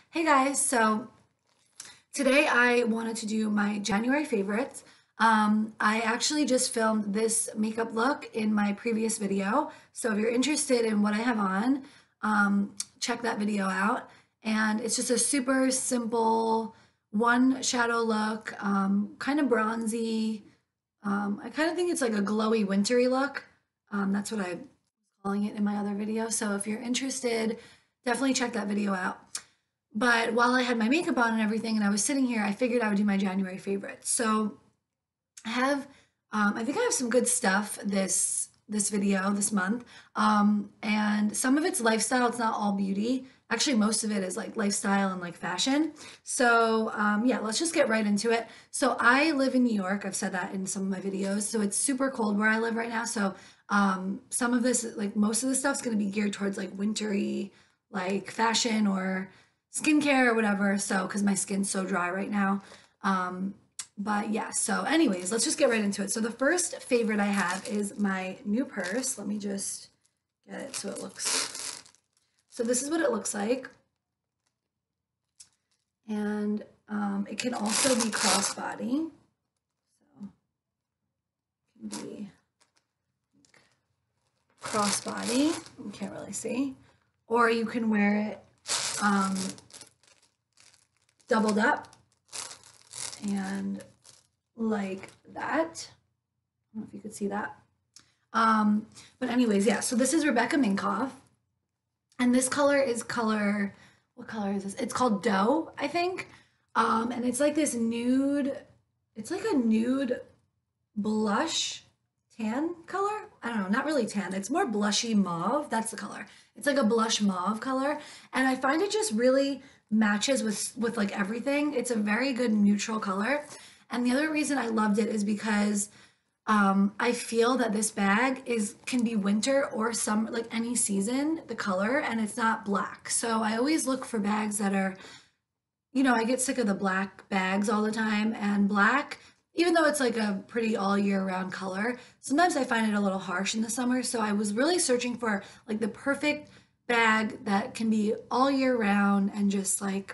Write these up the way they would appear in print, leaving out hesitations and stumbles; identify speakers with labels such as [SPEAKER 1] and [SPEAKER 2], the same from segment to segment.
[SPEAKER 1] Hey guys, so today I wanted to do my January favorites. I actually just filmed this makeup look in my previous video, so if you're interested in what I have on, check that video out. And it's just a super simple one shadow look, kind of bronzy. I kind of think it's like a glowy wintry look. That's what I'm calling it in my other video. So if you're interested, definitely check that video out. But while I had my makeup on and everything, and I was sitting here, I figured I would do my January favorites. So I have, I think I have some good stuff this video this month, and some of it's lifestyle. It's not all beauty. Actually, most of it is like lifestyle and like fashion. So yeah, let's just get right into it. So I live in New York. I've said that in some of my videos. So it's super cold where I live right now. So some of this, like most of the stuff's going to be geared towards like wintry, like fashion or skincare or whatever. So because my skin's so dry right now. But yeah, so anyways, let's just get right into it. So the first favorite I have is my new purse. Let me just get it so it looks. So this is what it looks like. And it can also be crossbody. So it can be crossbody. You can't really see. Or you can wear it doubled up and like that. I don't know if you could see that. But anyways, yeah, so this is Rebecca Minkoff. And this color is what color is this? It's called Dough, I think. And it's like this nude, it's like a nude blush tan color. I don't know, not really tan. It's more blushy mauve. That's the color. It's like a blush mauve color. And I find it just really matches with like everything. It's a very good neutral color. And the other reason I loved it is because I feel that this bag can be winter or summer, like any season, the color, and it's not black. So I always look for bags that are, I get sick of the black bags all the time, and black, even though it's like a pretty all year round color, sometimes I find it a little harsh in the summer. So I was really searching for like the perfect bag that can be all year round and just like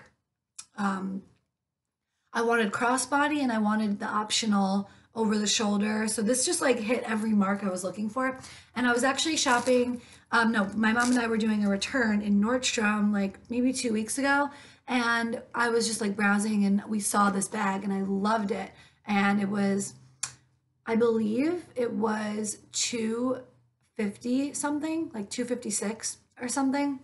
[SPEAKER 1] I wanted crossbody and I wanted the optional over the shoulder. So this just like hit every mark I was looking for. And I was actually shopping. No, my mom and I were doing a return in Nordstrom like maybe 2 weeks ago. And I was just like browsing and we saw this bag and I loved it. And it was, I believe it was 250 something, like 256 or something.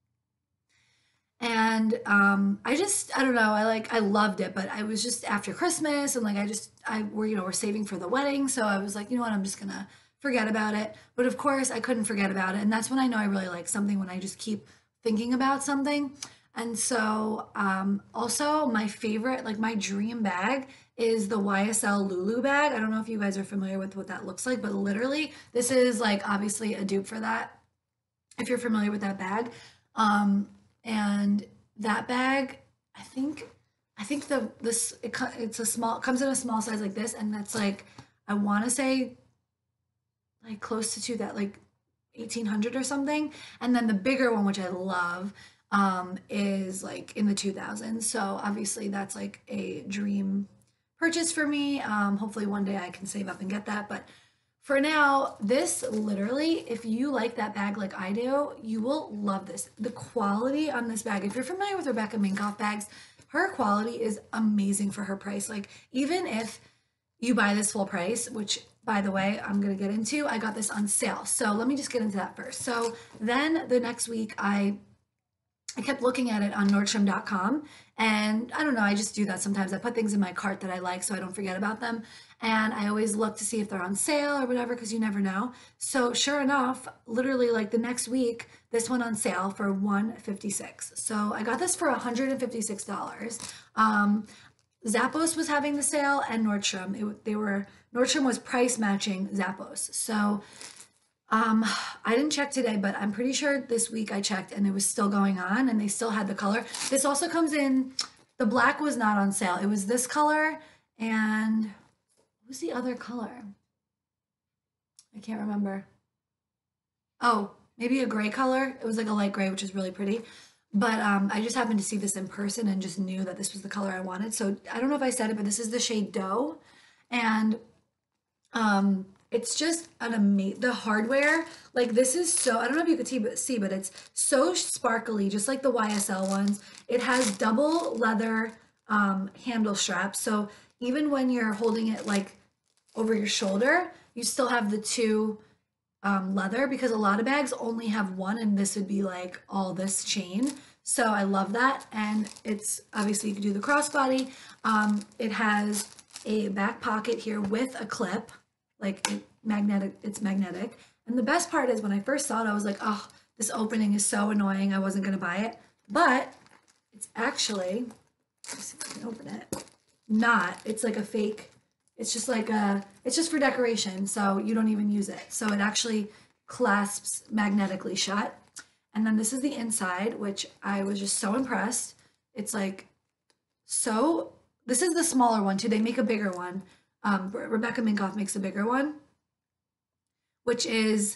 [SPEAKER 1] And I don't know, I loved it, but I was just after Christmas and like we're saving for the wedding, so I was like, you know what, I'm just gonna forget about it. But of course I couldn't forget about it, and that's when I know I really like something, when I just keep thinking about something. And so also my favorite, like my dream bag is the YSL Lulu bag. I don't know if you guys are familiar with what that looks like, but literally this is like obviously a dupe for that, if you're familiar with that bag. And that bag, I think it's a small, it comes in a small size like this, and that's like, I want to say like close to that, like 1800 or something. And then the bigger one, which I love, is like in the 2000s. So obviously that's like a dream purchase for me. Hopefully one day I can save up and get that, but for now, this literally, if you like that bag like I do, you will love this. The quality on this bag, if you're familiar with Rebecca Minkoff bags, her quality is amazing for her price. Like, even if you buy this full price, which by the way, I'm gonna get into, I got this on sale. So let me just get into that first. So then the next week, I kept looking at it on Nordstrom.com, and I don't know, I just do that sometimes. I put things in my cart that I like so I don't forget about them. And I always look to see if they're on sale or whatever, because you never know. So sure enough, literally like the next week, this went on sale for 156. So I got this for $156. Zappos was having the sale, and Nordstrom. Nordstrom was price matching Zappos. So I didn't check today, but I'm pretty sure this week I checked and it was still going on and they still had the color. This also comes in, the black was not on sale. It was this color, and what was the other color? I can't remember. Oh, maybe a gray color. It was like a light gray, which is really pretty. But I just happened to see this in person and just knew that this was the color I wanted. So I don't know if I said it, but this is the shade Dough. And it's just an amazing, the hardware, like this is so, I don't know if you could see, but it's so sparkly, just like the YSL ones. It has double leather handle straps. So even when you're holding it like over your shoulder, you still have the two leather, because a lot of bags only have one, and this would be like all this chain. So I love that. And it's obviously you can do the crossbody. It has a back pocket here with a clip, like it's magnetic. And the best part is when I first saw it, I was like, oh, this opening is so annoying. I wasn't gonna buy it, but it's actually, let's see if I can open it. Not, it's like a fake, it's just like it's just for decoration. So you don't even use it. So it actually clasps magnetically shut. And then this is the inside, which I was just so impressed. It's like, so this is the smaller one too. They make a bigger one. Rebecca Minkoff makes a bigger one, which is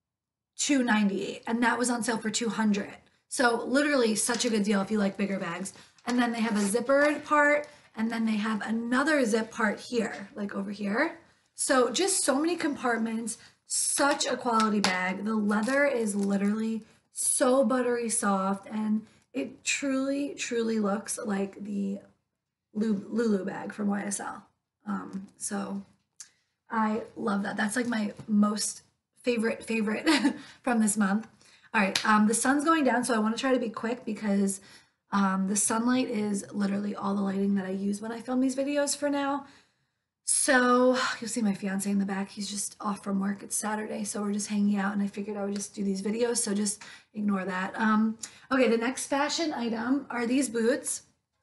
[SPEAKER 1] $298, and that was on sale for $200. So literally such a good deal if you like bigger bags. And then they have a zippered part, and then they have another zip part here, like over here. So just so many compartments, such a quality bag. The leather is literally so buttery soft, and it truly, truly looks like the Lulu bag from YSL. So I love that. That's like my most favorite from this month. All right, the sun's going down, so I want to try to be quick because the sunlight is literally all the lighting that I use when I film these videos for now. So you'll see my fiance in the back. He's just off from work. It's Saturday, so we're just hanging out, and I figured I would just do these videos, so just ignore that. Okay, the next fashion item are these boots,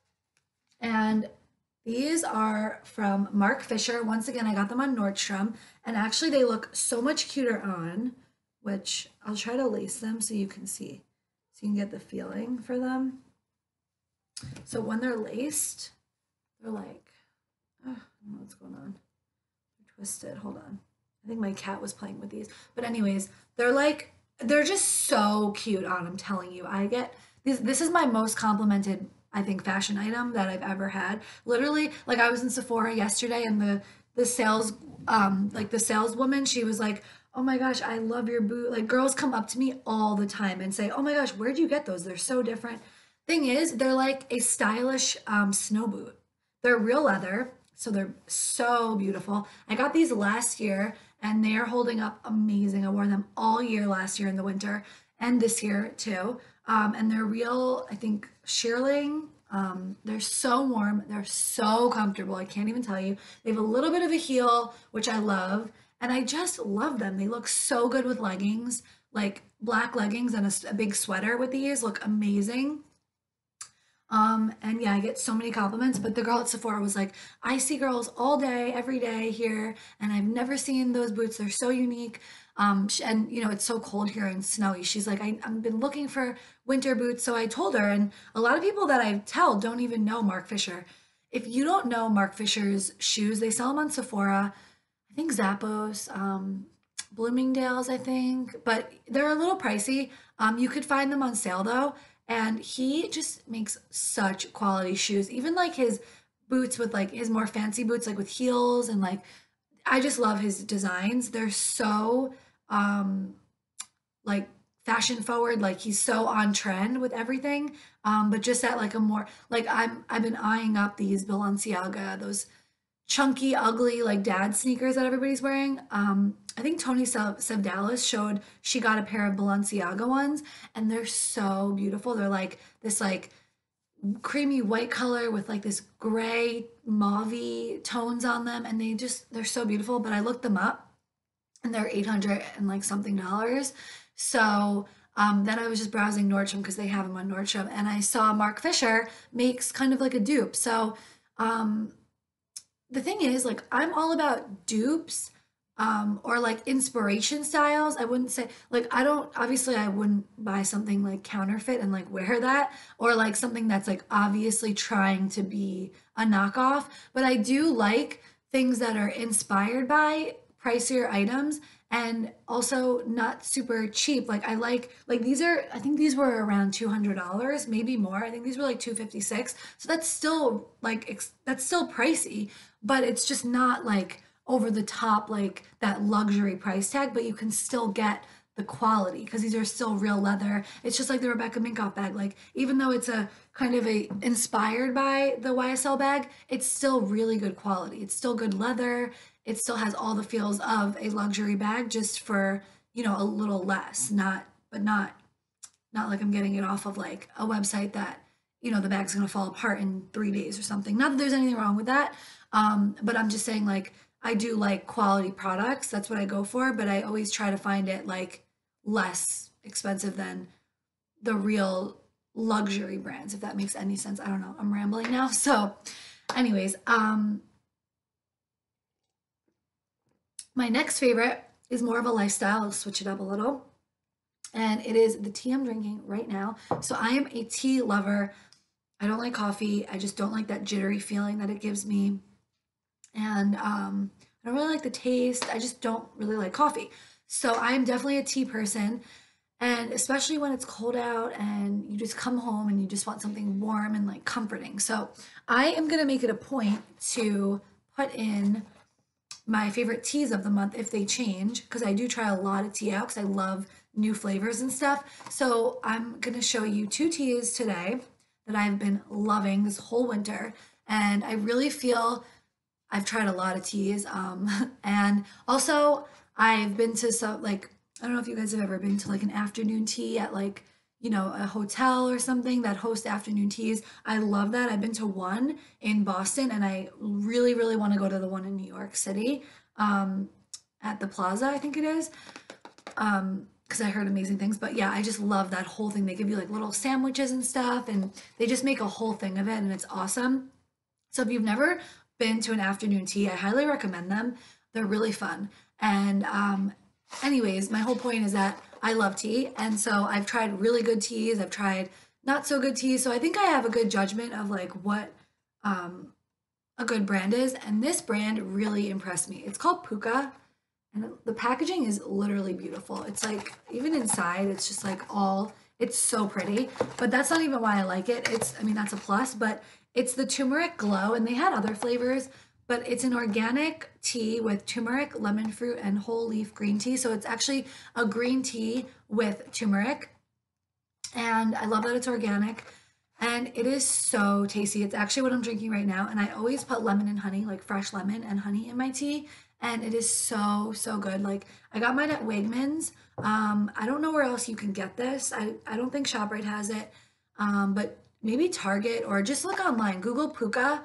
[SPEAKER 1] and these are from Marc Fisher. Once again, I got them on Nordstrom, and actually they look so much cuter on, which I'll try to lace them so you can see, so you can get the feeling for them. So when they're laced, they're like, oh, I don't know what's going on. They're twisted. Hold on. I think my cat was playing with these. But anyways, they're like, they're just so cute on, I'm telling you. I get these, this is my most complimented, I think, fashion item that I've ever had. Literally, like I was in Sephora yesterday, and the sales like the saleswoman, she was like, oh my gosh, I love your boot. Like girls come up to me all the time and say, oh my gosh, where'd you get those? They're so different. Thing is, they're like a stylish snow boot. They're real leather, so they're so beautiful. I got these last year, and they are holding up amazing. I wore them all year last year in the winter, and this year too. And they're real, I think, shearling. They're so warm. They're so comfortable. I can't even tell you. They have a little bit of a heel, which I love, and I just love them. They look so good with leggings, like black leggings and a big sweater with these look amazing. And yeah, I get so many compliments, but the girl at Sephora was like, I see girls all day, every day here, and I've never seen those boots. They're so unique. And you know, it's so cold here and snowy. She's like, I've been looking for winter boots. So I told her, and a lot of people that I tell don't even know Marc Fisher. If you don't know Marc Fisher's shoes, they sell them on Sephora, I think Zappos, Bloomingdale's, I think, but they're a little pricey. You could find them on sale though. And he just makes such quality shoes. Even like his boots with like his more fancy boots, like with heels, and like I just love his designs. They're so like fashion forward, like he's so on trend with everything. But just at like a more like I've been eyeing up these Balenciaga, those chunky, ugly, like dad sneakers that everybody's wearing. I think Tony Sevdalis showed she got a pair of Balenciaga ones, and they're so beautiful. They're like this like creamy white color with like this gray mauve tones on them, and they're so beautiful. But I looked them up, and they're 800 and like something dollars. So then I was just browsing Nordstrom because they have them on Nordstrom, and I saw Marc Fisher makes kind of like a dupe. So the thing is, like, I'm all about dupes, or like inspiration styles. I wouldn't say like obviously I wouldn't buy something like counterfeit and like wear that, or like something that's like obviously trying to be a knockoff. But I do like things that are inspired by pricier items and also not super cheap. Like I like these are, I think these were around $200, maybe more. I think these were like 256. So that's still like that's still pricey, but it's just not like over the top like that luxury price tag, but you can still get the quality because these are still real leather. It's just like the Rebecca Minkoff bag. Like even though it's a kind of a inspired by the YSL bag, it's still really good quality. It's still good leather. It still has all the feels of a luxury bag just for, a little less. Not like I'm getting it off of like a website that, the bag's gonna fall apart in 3 days or something. Not that there's anything wrong with that. But I'm just saying like I do like quality products. That's what I go for, but I always try to find it like less expensive than the real luxury brands, if that makes any sense. I don't know. I'm rambling now. So, anyways, my next favorite is more of a lifestyle. I'll switch it up a little. And it is the tea I'm drinking right now. So I am a tea lover. I don't like coffee. I just don't like that jittery feeling that it gives me. And I don't really like the taste. I just don't really like coffee. So I am definitely a tea person. And especially when it's cold out and you just come home and you just want something warm and like comforting. So I am going to make it a point to put in my favorite teas of the month if they change, because I do try a lot of tea out because I love new flavors and stuff. So I'm going to show you two teas today that I've been loving this whole winter. And I really feel I've tried a lot of teas. And also I've been to some, like, I don't know if you guys have ever been to like an afternoon tea at like, a hotel or something that hosts afternoon teas. I love that. I've been to one in Boston and I really, really want to go to the one in New York City, at the Plaza, I think it is. Because I heard amazing things. But yeah, I just love that whole thing. They give you like little sandwiches and stuff, and they just make a whole thing of it, and it's awesome. So if you've never been to an afternoon tea, I highly recommend them. They're really fun. And anyways, my whole point is that I love tea, and so I've tried really good teas. I've tried not so good teas. So I think I have a good judgment of like what um, a good brand is, and this brand really impressed me. It's called Puka, and the packaging is literally beautiful. It's like even inside, it's just like it's so pretty. But that's not even why I like it. I mean, that's a plus, but it's the turmeric glow, and they had other flavors, but it's an organic tea with turmeric, lemon fruit, and whole leaf green tea. So it's actually a green tea with turmeric, and I love that it's organic. And it is so tasty. It's actually what I'm drinking right now. And I always put lemon and honey, like fresh lemon and honey in my tea. And it is so, so good. Like I got mine at Wegmans. I don't know where else you can get this. I don't think ShopRite has it. But maybe Target, or just look online. Google Puka,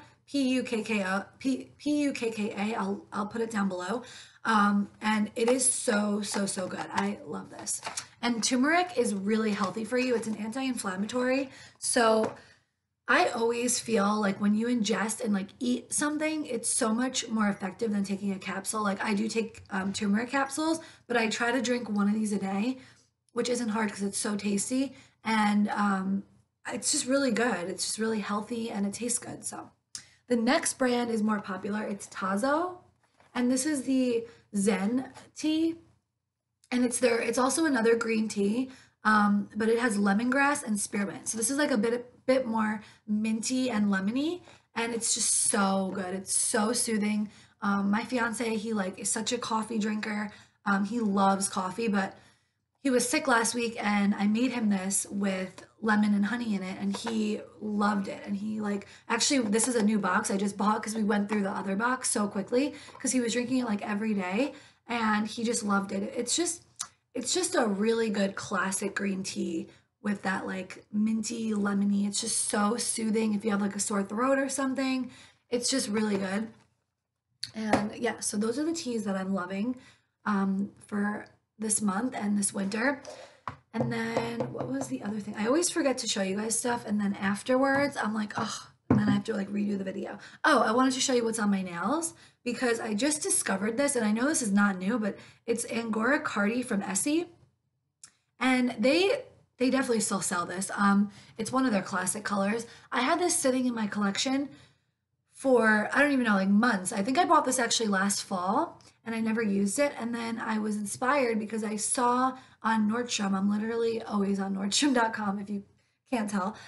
[SPEAKER 1] Pukkka. I'll put it down below. And it is so, so, so good. I love this. And turmeric is really healthy for you. It's an anti-inflammatory. So I always feel like when you ingest and like eat something, it's so much more effective than taking a capsule. Like I do take turmeric capsules, but I try to drink one of these a day, which isn't hard because it's so tasty. And it's just really good. It's just really healthy and it tastes good. So the next brand is more popular. It's Tazo. And this is the Zen tea. And it's also another green tea, but it has lemongrass and spearmint. So this is like a bit more minty and lemony, and it's just so good. It's so soothing. My fiance, he like is such a coffee drinker. He loves coffee, but he was sick last week, and I made him this with lemon and honey in it, and he loved it. And he like actually, this is a new box I just bought because we went through the other box so quickly because he was drinking it like every day, and he just loved it. It's just a really good classic green tea with that like minty lemony. It's just so soothing if you have like a sore throat or something. It's just really good. And yeah, so those are the teas that I'm loving for this month and this winter. And then what was the other thing? I always forget to show you guys stuff, and then afterwards I'm like, oh, and then I have to like redo the video. Oh, I wanted to show you what's on my nails because I just discovered this, and I know this is not new, but it's Angora Cardi from Essie, and they definitely still sell this. It's one of their classic colors. I had this sitting in my collection for I don't even know, like months. I think I bought this actually last fall and I never used it. And then I was inspired because I saw on Nordstrom, I'm literally always on Nordstrom.com if you can't tell.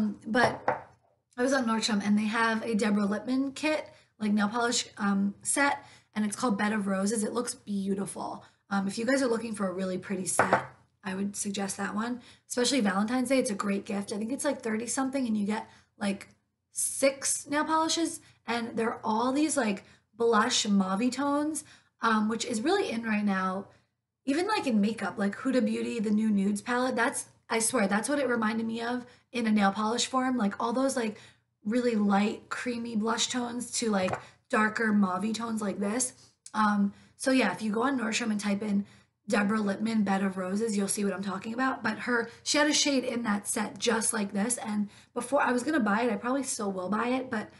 [SPEAKER 1] But I was on Nordstrom and they have a Deborah Lippman kit, like nail polish set, and it's called Bed of Roses. It looks beautiful. If you guys are looking for a really pretty set, I would suggest that one, especially Valentine's Day. It's a great gift. I think it's like 30 something and you get like six nail polishes and they're all these like blush mauve tones, which is really in right now. Even like in makeup, like Huda Beauty, the new nudes palette, that's, I swear, that's what it reminded me of in a nail polish form. Like all those like really light, creamy blush tones to like darker mauve tones like this. So yeah, if you go on Nordstrom and type in Deborah Lippman Bed of Roses, you'll see what I'm talking about. But she had a shade in that set just like this. And before I was gonna buy it, I probably still will buy it, but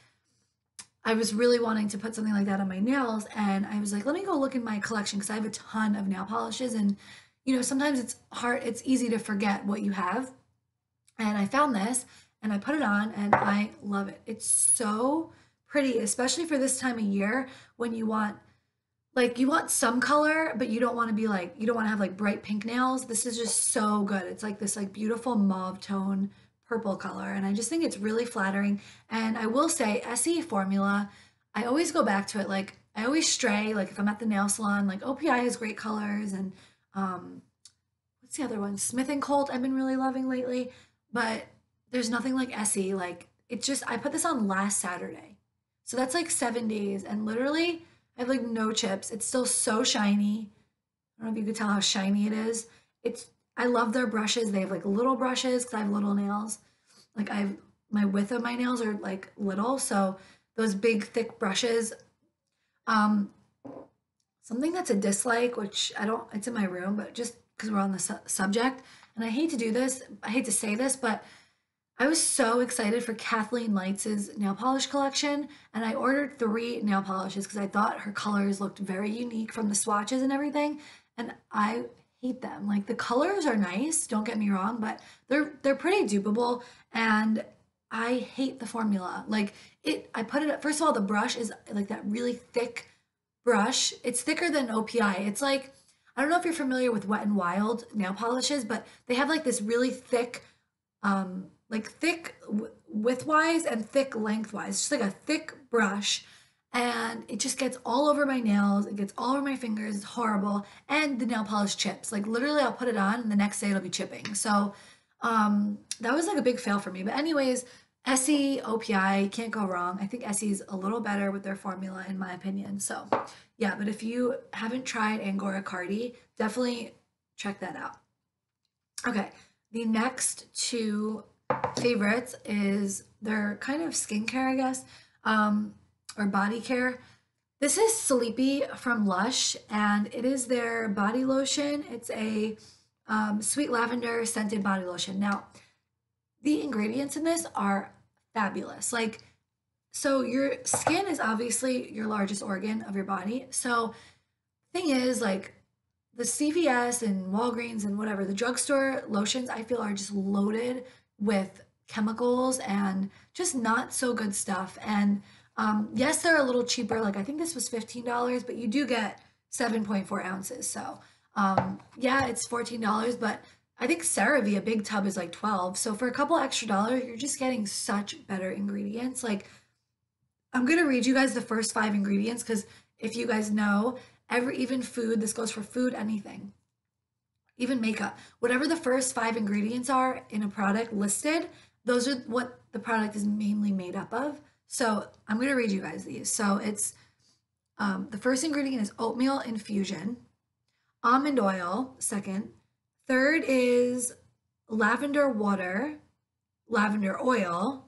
[SPEAKER 1] I was really wanting to put something like that on my nails. And I was like, let me go look in my collection because I have a ton of nail polishes. And, you know, sometimes it's hard, it's easy to forget what you have. And I found this and I put it on and I love it. It's so pretty, especially for this time of year when you want like you want some color, but you don't want to be like you don't want to have like bright pink nails. This is just so good. It's like this like beautiful mauve tone purple color, and I just think it's really flattering. And I will say, SE formula, I always go back to it. Like I always stray. Like if I'm at the nail salon, like OPI has great colors, and um, what's the other one? Smith and Colt. I've been really loving lately, but there's nothing like SE. Like it just I put this on last Saturday, so that's like 7 days, and literally I have like no chips. It's still so shiny. I don't know if you could tell how shiny it is. It's I love their brushes. They have like little brushes because I have little nails. Like I have my width of my nails are like little, so those big thick brushes. Um, Something that's a dislike, which I don't. It's in my room, but just because we're on the subject, and I hate to do this. I hate to say this, but I was so excited for Kathleen Lights' nail polish collection, and I ordered 3 nail polishes because I thought her colors looked very unique from the swatches and everything, and I hate them. Like the colors are nice, don't get me wrong, but they're pretty dupable, and I hate the formula. Like I put it. First of all, the brush is like that really thick brush. It's thicker than OPI. It's like I don't know if you're familiar with Wet n Wild nail polishes, but they have like this really thick like thick widthwise and thick lengthwise, just like a thick brush. And it just gets all over my nails. It gets all over my fingers. It's horrible. And the nail polish chips. Like literally I'll put it on and the next day it'll be chipping. So that was like a big fail for me. But anyways, Essie, OPI, can't go wrong. I think Essie's a little better with their formula in my opinion. So yeah, but if you haven't tried Angora Cardi, definitely check that out. Okay, the next two favorites is their kind of skincare, I guess, or body care. This is Sleepy from Lush, and it is their body lotion. It's a sweet lavender scented body lotion. Now, the ingredients in this are fabulous. Like, so your skin is obviously your largest organ of your body. So, thing is, like, the CVS and Walgreens and whatever, the drugstore lotions, I feel are just loaded with chemicals and just not so good stuff. And yes, they're a little cheaper. Like I think this was $15, but you do get 7.4 ounces. So yeah, it's $14, but I think CeraVe, a big tub, is like 12. So for a couple extra dollars, you're just getting such better ingredients. Like I'm gonna read you guys the first 5 ingredients because if you guys know, even food, this goes for food, anything, even makeup, whatever the first 5 ingredients are in a product listed, those are what the product is mainly made up of. So I'm going to read you guys these. So it's the first ingredient is oatmeal infusion, almond oil, second. Third is lavender water, lavender oil,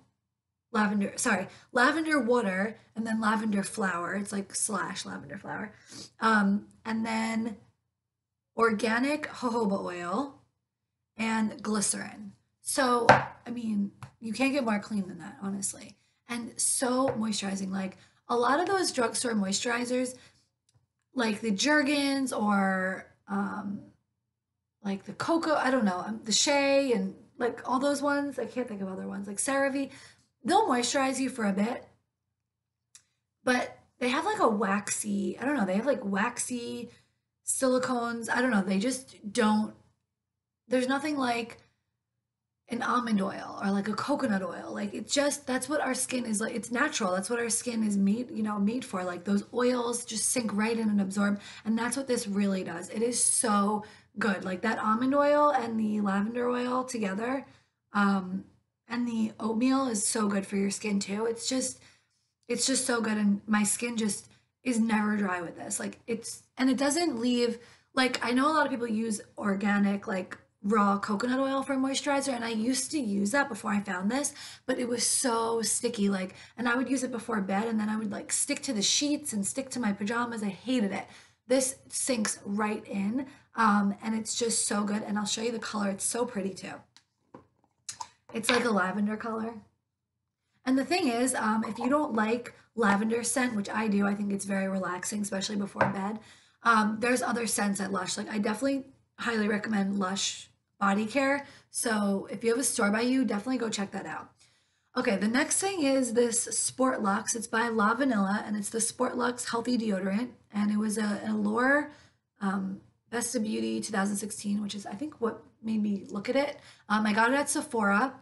[SPEAKER 1] lavender water, and then lavender flower. It's like slash lavender flower. And then organic jojoba oil and glycerin. So, I mean, you can't get more clean than that, honestly. And so moisturizing. Like a lot of those drugstore moisturizers, like the Jergens or like the Cocoa, I don't know, the Shea and like all those ones. I can't think of other ones like CeraVe. They'll moisturize you for a bit, but they have like a waxy, I don't know, they have like waxy silicones. I don't know, they just don't, there's nothing like an almond oil or like a coconut oil. Like it's just that's what our skin is like. It's natural. That's what our skin is made, made for. Like those oils just sink right in and absorb. And that's what this really does. It is so good. Like that almond oil and the lavender oil together, um, and the oatmeal is so good for your skin too. It's just so good, and my skin just is never dry with this. Like and it doesn't leave, like I know a lot of people use organic like raw coconut oil for moisturizer, and I used to use that before I found this, but it was so sticky, like, and I would use it before bed, and then I would like stick to the sheets and stick to my pajamas. I hated it. This sinks right in, and it's just so good, and I'll show you the color. It's so pretty too. It's like a lavender color. And the thing is, if you don't like lavender scent, which I do, I think it's very relaxing, especially before bed. There's other scents at Lush. Like I definitely highly recommend Lush Body Care. So if you have a store by you, definitely go check that out. Okay, the next thing is this Sport Luxe. It's by La Vanilla, and it's the Sport Luxe Healthy Deodorant. And it was an Allure Best of Beauty 2016, which is I think what made me look at it. I got it at Sephora.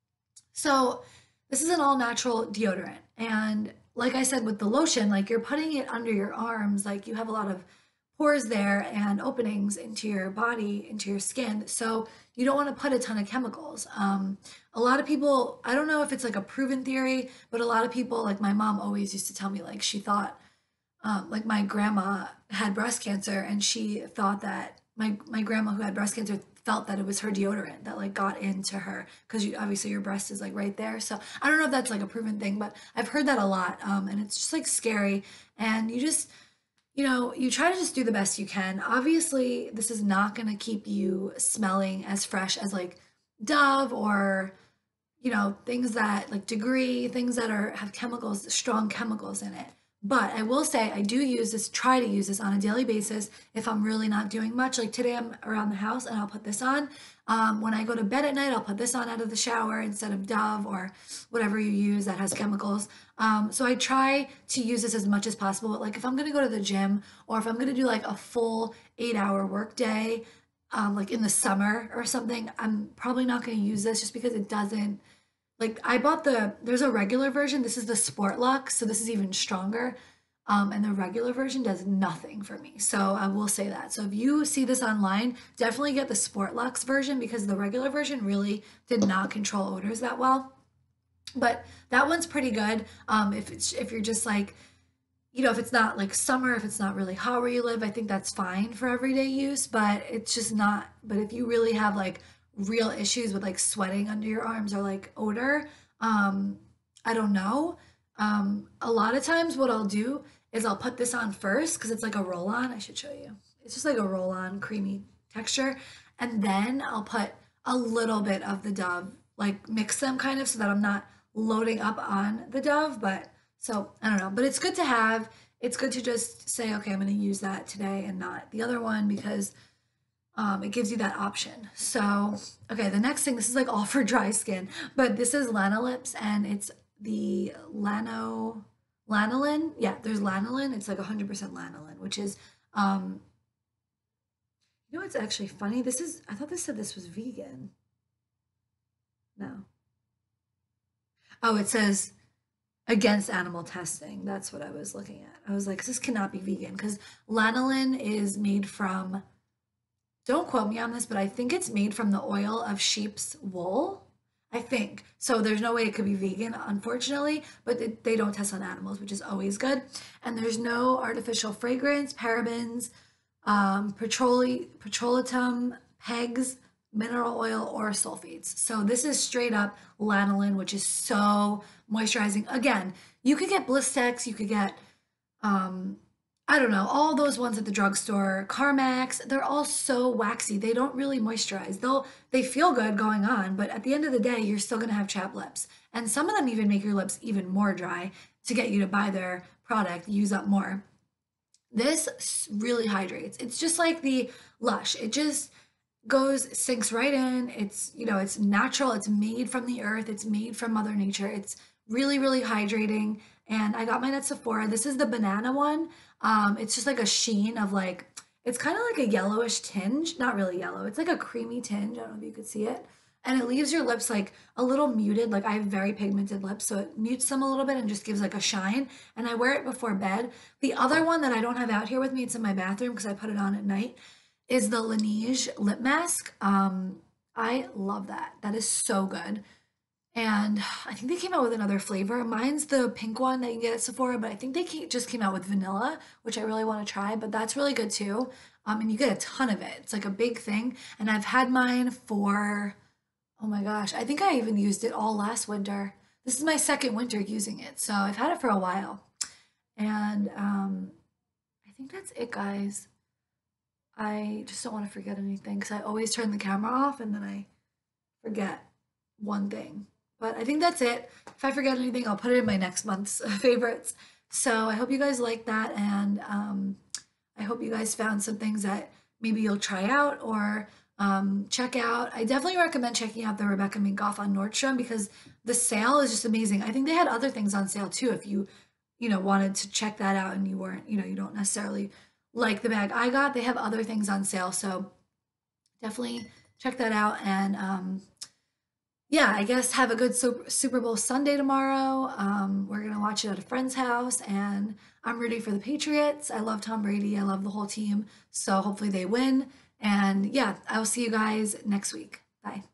[SPEAKER 1] So this is an all natural deodorant. And like I said with the lotion, like you're putting it under your arms, like you have a lot of pores there and openings into your body, into your skin. So you don't want to put a ton of chemicals. A lot of people, I don't know if it's like a proven theory, but a lot of people, like my mom always used to tell me, like she thought like my grandma had breast cancer, and she thought that my grandma who had breast cancer felt that it was her deodorant that like got into her, because you obviously your breast is like right there. So I don't know if that's like a proven thing, but I've heard that a lot, and it's just like scary. And you just, you try to just do the best you can. Obviously this is not going to keep you smelling as fresh as like Dove or things that like Degree, things that are have chemicals, strong chemicals in it. But I will say I do use this, try to use this on a daily basis if I'm really not doing much. Like today I'm around the house and I'll put this on. When I go to bed at night, I'll put this on out of the shower instead of Dove or whatever you use that has chemicals. So I try to use this as much as possible. But like if I'm gonna go to the gym, or if I'm gonna do like a full 8-hour work day, like in the summer or something, I'm probably not gonna use this just because it doesn't, like I bought there's a regular version. This is the Sport Luxe, so this is even stronger. And the regular version does nothing for me. So I will say that. So if you see this online, definitely get the Sport Luxe version, because the regular version really did not control odors that well. But that one's pretty good. If you're just like, if it's not like summer, if it's not really hot where you live, I think that's fine for everyday use, but it's just not. But if you really have like real issues with like sweating under your arms or like odor, I don't know. A lot of times what I'll do is I'll put this on first because it's like a roll on. I should show you. It's just like a roll on creamy texture. And then I'll put a little bit of the Dove, like mix them kind of so that I'm not loading up on the Dove. But so I don't know, but it's good to have. It's good to just say, okay, I'm going to use that today and not the other one, because it gives you that option. So, okay, the next thing, this is like all for dry skin, but this is Lanolips, and it's the lanolin. Yeah, there's lanolin. It's like 100% lanolin, which is, it's actually funny. I thought this said this was vegan. No. Oh, it says against animal testing. That's what I was looking at. I was like, this cannot be vegan, because lanolin is made from, don't quote me on this, but I think it's made from the oil of sheep's wool. I think. So there's no way it could be vegan, unfortunately, but they don't test on animals, which is always good. And there's no artificial fragrance, parabens, petrolatum, pegs, mineral oil, or sulfates. So this is straight up lanolin, which is so moisturizing. Again, you could get Blistex, you could get I don't know, all those ones at the drugstore, Carmex, they're all so waxy. They don't really moisturize. They feel good going on, but at the end of the day, you're still gonna have chapped lips. And some of them even make your lips even more dry to get you to buy their product, use up more. This really hydrates. It's just like the Lush. It just sinks right in. It's, it's natural. It's made from the earth. It's made from Mother Nature. It's really, really hydrating. And I got mine at Sephora. This is the banana one. It's just like a sheen of like, it's kind of like a yellowish tinge. Not really yellow. It's like a creamy tinge. I don't know if you could see it. And it leaves your lips like a little muted. Like I have very pigmented lips, so it mutes them a little bit and just gives like a shine. And I wear it before bed. The other one that I don't have out here with me, it's in my bathroom because I put it on at night, is the Laneige lip mask. I love that. That is so good. And I think they came out with another flavor. Mine's the pink one that you can get at Sephora, but I think they just came out with vanilla, which I really want to try, but that's really good too. And you get a ton of it. It's like a big thing. And I've had mine for, oh my gosh, I think I even used it all last winter. This is my second winter using it. So I've had it for a while. And I think that's it, guys. I just don't want to forget anything because I always turn the camera off and then I forget one thing. But I think that's it. If I forget anything, I'll put it in my next month's favorites. So I hope you guys like that, and I hope you guys found some things that maybe you'll try out or check out. I definitely recommend checking out the Rebecca Minkoff on Nordstrom because the sale is just amazing. I think they had other things on sale too if you wanted to check that out and you weren't, you don't necessarily like the bag I got. They have other things on sale, so definitely check that out. And yeah, I guess have a good Super Bowl Sunday tomorrow. We're gonna watch it at a friend's house, and I'm rooting for the Patriots. I love Tom Brady. I love the whole team. So hopefully they win. And yeah, I'll see you guys next week. Bye.